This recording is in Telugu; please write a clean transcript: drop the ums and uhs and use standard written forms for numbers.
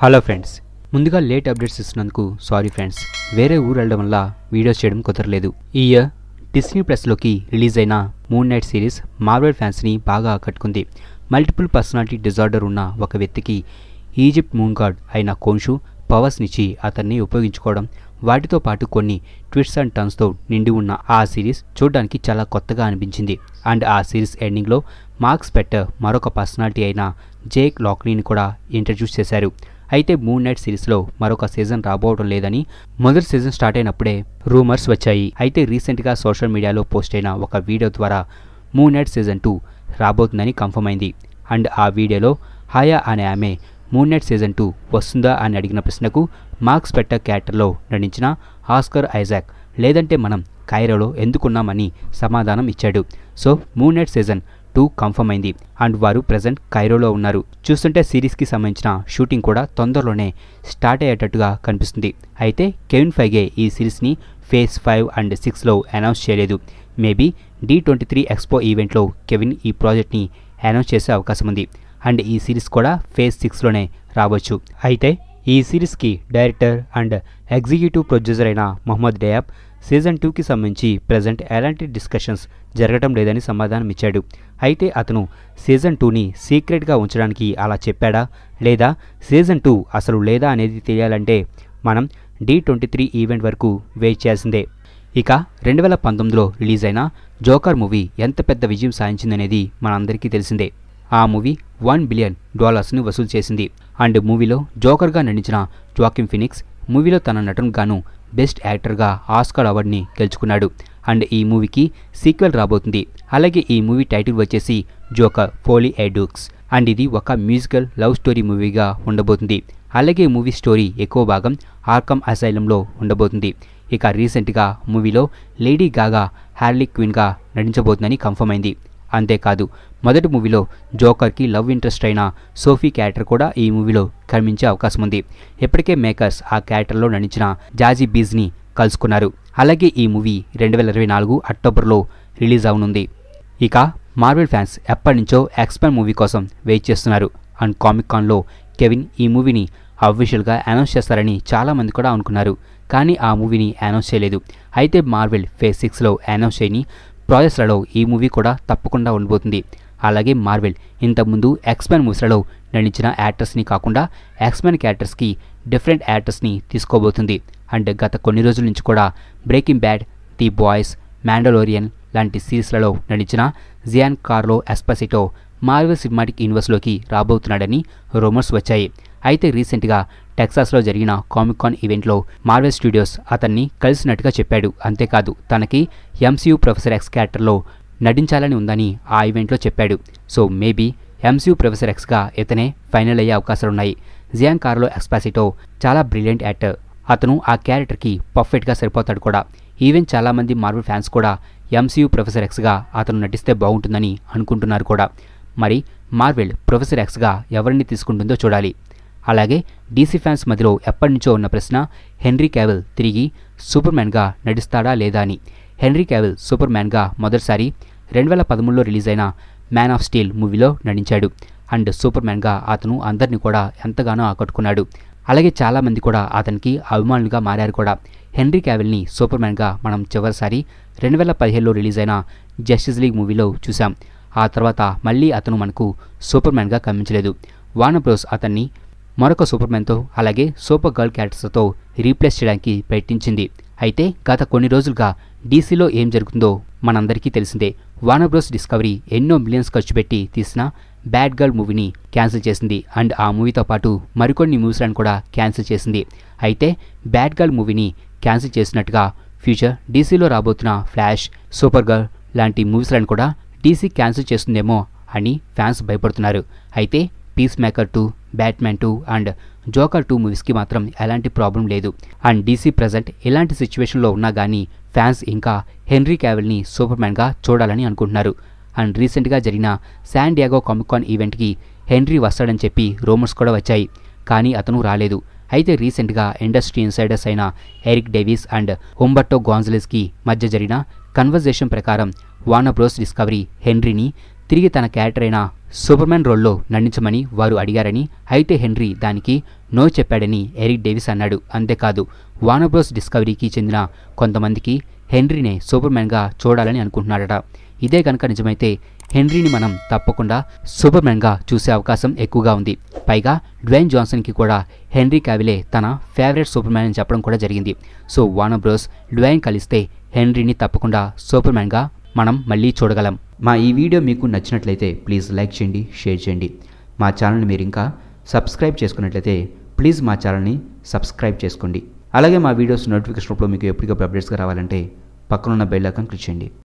హలో ఫ్రెండ్స్, ముందుగా లేట్ అప్డేట్స్ ఇస్తున్నందుకు సారీ ఫ్రెండ్స్. వేరే ఊరు వెళ్ళడం వల్ల వీడియోస్ చేయడం కుదరలేదు. ఈ ఇయర్ డిస్నీ ప్లస్లోకి రిలీజ్ అయిన మూన్ నైట్ సిరీస్ మార్వెల్ ఫ్యాన్స్ని బాగా ఆకట్టుకుంది. మల్టిపుల్ పర్సనాలిటీ డిజార్డర్ ఉన్న ఒక వ్యక్తికి ఈజిప్ట్ మూన్ గాడ్ అయిన కోన్షు పవర్స్నిచ్చి అతన్ని ఉపయోగించుకోవడం, వాటితో పాటు కొన్ని ట్విస్ట్స్ అండ్ టర్న్స్తో నిండి ఉన్న ఆ సిరీస్ చూడడానికి చాలా కొత్తగా అనిపించింది. అండ్ ఆ సిరీస్ ఎండింగ్లో మార్క్స్ పెట్టర్ మరొక పర్సనాలిటీ అయిన జేక్ లాక్లీని కూడా ఇంట్రడ్యూస్ చేశారు. అయితే మూన్ నైట్ సిరీస్లో మరొక సీజన్ రాబోవడం లేదని మొదటి సీజన్ స్టార్ట్ అయినప్పుడే రూమర్స్ వచ్చాయి. అయితే రీసెంట్గా సోషల్ మీడియాలో పోస్ట్ అయిన ఒక వీడియో ద్వారా మూన్ నైట్ సీజన్ 2 రాబోతుందని కన్ఫర్మ్ అయింది. అండ్ ఆ వీడియోలో హాయా అనే ఆమె మూన్ నైట్ సీజన్ 2 వస్తుందా అని అడిగిన ప్రశ్నకు మార్క్స్ పెట్టర్ క్యారెక్టర్లో నటించిన ఆస్కర్ ఐజాక్ లేదంటే మనం కైరోలో ఎందుకున్నామని సమాధానం ఇచ్చాడు. So moon night season 2 confirm అయింది అండ్ వారు ప్రజెంట్ కైరోలో ఉన్నారు. చూస్తుంటే సిరీస్కి సంబంధించిన షూటింగ్ కూడా తొందరలోనే స్టార్ట్ అయ్యేటట్టుగా కనిపిస్తుంది. అయితే కెవిన్ ఫైగే ఈ సిరీస్ని ఫేజ్ 5 అండ్ 6లో అనౌన్స్ చేయలేదు. మేబీ D23 ఎక్స్పో ఈవెంట్లో కెవిన్ ఈ ప్రాజెక్ట్ని అనౌన్స్ చేసే అవకాశం ఉంది. అండ్ ఈ సిరీస్ కూడా ఫేజ్ 6లోనే రావచ్చు. అయితే ఈ సిరీస్కి డైరెక్టర్ అండ్ ఎగ్జిక్యూటివ్ ప్రొడ్యూసర్ అయిన మొహమ్మద్ డయాబ్ సీజన్ 2కి సంబంధించి ప్రజెంట్ ఎలాంటి డిస్కషన్స్ జరగడం లేదని సమాధానం ఇచ్చాడు. అయితే అతను సీజన్ 2ని సీక్రెట్గా ఉంచడానికి అలా చెప్పాడా లేదా సీజన్ 2 అసలు లేదా అనేది తెలియాలంటే మనం D23 ఈవెంట్ వరకు వెయిట్ చేయాల్సిందే. ఇక 2019లో రిలీజ్ అయిన జోకర్ మూవీ ఎంత పెద్ద విజయం సాధించిందనేది మనందరికీ తెలిసిందే. ఆ మూవీ $1 బిలియన్ వసూలు చేసింది. అండ్ మూవీలో జోకర్గా నటించిన జోకిన్ ఫినిక్స్ మూవీలో తన నటనకు గాను బెస్ట్ యాక్టర్గా ఆస్కార్ అవార్డుని గెలుచుకున్నాడు. అండ్ ఈ మూవీకి సీక్వెల్ రాబోతుంది. అలాగే ఈ మూవీ టైటిల్ వచ్చేసి Joker Folie a Deux and ఇది ఒక మ్యూజికల్ లవ్ స్టోరీ మూవీగా ఉండబోతుంది. అలాగే ఈ మూవీ స్టోరీ ఎక్కువ భాగం ఆర్కమ్ అసైలంలో ఉండబోతుంది. ఇక రీసెంట్గా మూవీలో లేడీ గాగా హార్లీ క్వీన్గా నటించబోతుందని కన్ఫర్మ్ అయింది. అంతేకాదు మొదటి మూవీలో జోకర్కి లవ్ ఇంట్రెస్ట్ అయిన సోఫీ క్యారెక్టర్ కూడా ఈ మూవీలో కనిపించే అవకాశం ఉంది. ఇప్పటికే మేకర్స్ ఆ క్యారెక్టర్లో నటించిన జాజీ బీజ్ని కలుసుకున్నారు. అలాగే ఈ మూవీ 2024 అక్టోబర్లో రిలీజ్ అవనుంది. ఇక మార్వెల్ ఫ్యాన్స్ ఎప్పటి నుంచో ఎక్స్మెన్ మూవీ కోసం వెయిట్ చేస్తున్నారు. అండ్ కామిక్ కాన్లో కెవిన్ ఈ మూవీని అఫీషియల్గా అనౌన్స్ చేస్తారని చాలామంది కూడా అనుకున్నారు. కానీ ఆ మూవీని అనౌన్స్ చేయలేదు. అయితే మార్వెల్ ఫేజ్ 6లో అనౌన్స్ చేయని ప్రాజెక్ట్స్లలో ఈ మూవీ కూడా తప్పకుండా ఉండబోతుంది. అలాగే మార్వెల్ ఇంతకుముందు ఎక్స్మెన్ మూవీస్లలో నటించిన యాక్టర్స్ని కాకుండా ఎక్స్మెన్ క్యారెక్టర్స్కి డిఫరెంట్ యాక్టర్స్ని తీసుకోబోతుంది. అండ్ గత కొన్ని రోజుల నుంచి కూడా breaking bad, the boys, Mandalorian లాంటి సిరీస్లలో నటించిన Giancarlo Esposito Marvel cinematic యూనివర్స్లోకి రాబోతున్నాడని రూమర్స్ వచ్చాయి. అయితే రీసెంట్గా టెక్సాస్లో జరిగిన కామిక్ కాన్ ఈవెంట్లో మార్వెల్ స్టూడియోస్ అతన్ని కలిసినట్టుగా చెప్పాడు. అంతేకాదు తనకి MCU ప్రొఫెసర్ ఎక్స్ క్యారెక్టర్లో నటించాలని ఉందని ఆ ఈవెంట్లో చెప్పాడు. సో మేబీ MCU ప్రొఫెసర్ ఎక్స్గా ఇతనే ఫైనల్ అయ్యే అవకాశాలున్నాయి. జియాన్ కార్లో ఎస్పాసిటో చాలా బ్రిలియంట్ యాక్టర్. అతను ఆ క్యారెక్టర్కి పర్ఫెక్ట్గా సరిపోతాడు కూడా. ఈవెన్ చాలామంది మార్వెల్ ఫ్యాన్స్ కూడా MCU ప్రొఫెసర్ ఎక్స్గా అతను నటిస్తే బాగుంటుందని అనుకుంటున్నారు కూడా. మరి మార్వెల్ ప్రొఫెసర్ ఎక్స్గా ఎవరిని తీసుకుంటుందో చూడాలి. అలాగే DC ఫ్యాన్స్ మధ్యలో ఎప్పటి నుంచో ఉన్న ప్రశ్న హెన్రీ క్యావిల్ తిరిగి సూపర్మ్యాన్గా నటిస్తాడా లేదా అని. హెన్రీ క్యావిల్ సూపర్మ్యాన్గా మొదటిసారి 2013లో రిలీజ్ అయిన మ్యాన్ ఆఫ్ స్టీల్ మూవీలో నటించాడు. అండ్ సూపర్మ్యాన్గా అతను అందరినీ కూడా ఎంతగానో ఆకట్టుకున్నాడు. అలాగే చాలామంది కూడా అతనికి అభిమానులుగా మారారు కూడా. హెన్రీ క్యావిల్ని సూపర్మ్యాన్గా మనం చివరిసారి 2015లో రిలీజ్ అయిన జస్టిస్ లీగ్ మూవీలో చూసాం. ఆ తర్వాత మళ్ళీ అతను మనకు సూపర్మ్యాన్గా కనిపించలేదు. వార్నర్ బ్రోస్ అతన్ని మరొక సూపర్మ్యాన్తో అలాగే సూపర్ గర్ల్ క్యారెక్టర్స్తో రీప్లేస్ చేయడానికి ప్రయత్నించింది. అయితే గత కొన్ని రోజులుగా DCలో ఏం జరుగుతుందో మనందరికీ తెలిసిందే. వార్నర్ బ్రోస్ డిస్కవరీ ఎన్నో మిలియన్స్ ఖర్చు పెట్టి తీసిన బ్యాడ్ గర్ల్ మూవీని క్యాన్సిల్ చేసింది. అండ్ ఆ మూవీతో పాటు మరికొన్ని మూవీస్లను కూడా క్యాన్సిల్ చేసింది. అయితే బ్యాడ్ గర్ల్ మూవీని క్యాన్సిల్ చేసినట్టుగా ఫ్యూచర్ DCలో రాబోతున్న ఫ్లాష్, సూపర్ గర్ల్ లాంటి మూవీస్లను కూడా DC క్యాన్సిల్ చేస్తుందేమో అని ఫ్యాన్స్ భయపడుతున్నారు. అయితే Peacemaker 2, Batman 2 and Joker 2 మూవీస్కి మాత్రం ఎలాంటి ప్రాబ్లం లేదు. అండ్ DC ప్రజెంట్ ఇలాంటి సిచ్యువేషన్లో ఉన్నా కానీ ఫ్యాన్స్ ఇంకా హెన్రీ క్యావిల్ని సూపర్మ్యాన్గా చూడాలని అనుకుంటున్నారు. అండ్ రీసెంట్గా జరిగిన శాన్ డియాగో కామిక్ కాన్ ఈవెంట్కి హెన్రీ వస్తాడని చెప్పి రూమర్స్ కూడా వచ్చాయి. కానీ అతను రాలేదు. అయితే రీసెంట్గా ఇండస్ట్రీ ఇన్సైడర్స్ అయిన ఎరిక్ డేవిస్ అండ్ హుంబర్టో గోన్జాలెస్కి మధ్య జరిగిన కన్వర్జేషన్ ప్రకారం వార్నర్ బ్రోస్ డిస్కవరీ హెన్రీని తిరిగి తన క్యారెక్టర్ అయిన సూపర్మ్యాన్ రోల్లో నటించమని వారు అడిగారని, అయితే హెన్రీ దానికి నో చెప్పాడని ఎరిక్ డేవిస్ అన్నాడు. అంతేకాదు వార్నర్ బ్రోస్ డిస్కవరీకి చెందిన కొంతమందికి హెన్రీనే సూపర్మ్యాన్గా చూడాలని అనుకుంటున్నాడట. ఇదే కనుక నిజమైతే హెన్రీని మనం తప్పకుండా సూపర్మ్యాన్గా చూసే అవకాశం ఎక్కువగా ఉంది. పైగా డ్వేన్ జాన్సన్కి కూడా హెన్రీ క్యావిలే తన ఫేవరెట్ సూపర్మ్యాన్ అని చెప్పడం కూడా జరిగింది. సో వార్నర్ బ్రోస్ డ్వేన్ కలిస్తే హెన్రీని తప్పకుండా సూపర్మ్యాన్గా మనం మళ్ళీ చూడగలం. మా ఈ వీడియో మీకు నచ్చినట్లయితే ప్లీజ్ లైక్ చేయండి, షేర్ చేయండి. మా ఛానల్ని మీరు ఇంకా సబ్స్క్రైబ్ చేసుకున్నట్లయితే ప్లీజ్ మా ఛానల్ని సబ్స్క్రైబ్ చేసుకోండి. అలాగే మా వీడియోస్ నోటిఫికేషన్ రూపంలో మీకు ఎప్పటికప్పుడు అప్డేట్స్గా రావాలంటే పక్కనున్న బెల్ ఐకాన్ క్లిక్ చేయండి.